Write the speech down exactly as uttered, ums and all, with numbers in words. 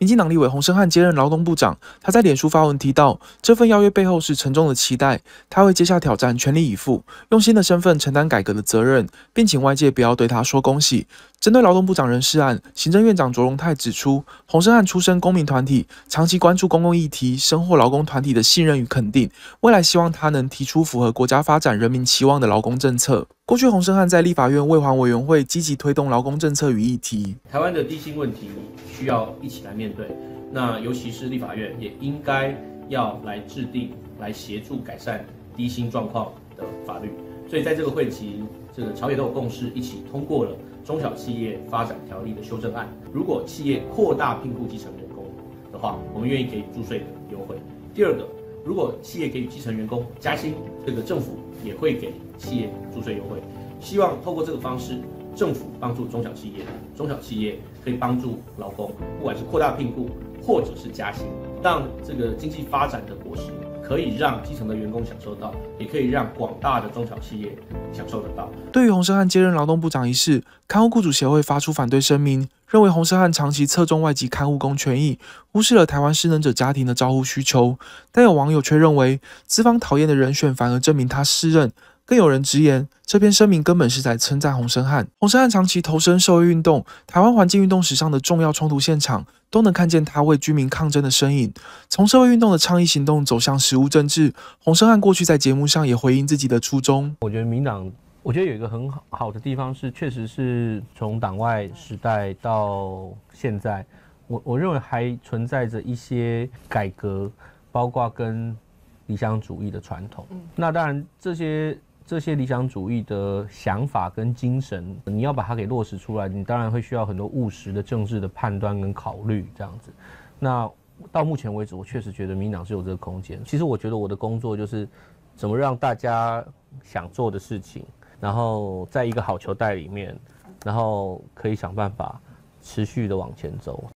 民进党立委洪申翰接任劳动部长，他在脸书发文提到，这份邀约背后是沉重的期待，他会接下挑战，全力以赴，用新的身份承担改革的责任，并请外界不要对他说恭喜。针对劳动部长人事案，行政院长卓荣泰指出，洪申翰出身公民团体，长期关注公共议题，深获劳工团体的信任与肯定，未来希望他能提出符合国家发展、人民期望的劳工政策。过去洪申翰在立法院卫环委员会积极推动劳工政策与议题。 台湾的低薪问题需要一起来面对，那尤其是立法院也应该要来制定、来协助改善低薪状况的法律。所以在这个会期，这个朝野都有共识，一起通过了中小企业发展条例的修正案。如果企业扩大聘雇基层员工的话，我们愿意给予租税的优惠。第二个，如果企业给予基层员工加薪，这个政府也会给企业租税优惠。希望透过这个方式，政府帮助中小企业，中小企业可以帮助劳工，不管是扩大聘雇或者是加薪，让这个经济发展的果实可以让基层的员工享受到，也可以让广大的中小企业享受得到。 对于洪申翰接任劳动部长一事，看护雇主协会发出反对声明，认为洪申翰长期侧重外籍看护工权益，忽视了台湾失能者家庭的照护需求。但有网友却认为，资方讨厌的人选反而证明他适任。更有人直言，这篇声明根本是在称赞洪申翰。洪申翰长期投身社会运动，台湾环境运动史上的重要冲突现场，都能看见他为居民抗争的身影。从社会运动的倡议行动走向实务政治，洪申翰过去在节目上也回应自己的初衷。 我觉得民党，我觉得有一个很好的地方是，确实是从党外时代到现在，我我认为还存在着一些改革，包括跟理想主义的传统。嗯、那当然这些。这些理想主义的想法跟精神，你要把它给落实出来，你当然会需要很多务实的政治的判断跟考虑这样子。那到目前为止，我确实觉得民进党是有这个空间。其实我觉得我的工作就是怎么让大家想做的事情，然后在一个好球带里面，然后可以想办法持续的往前走。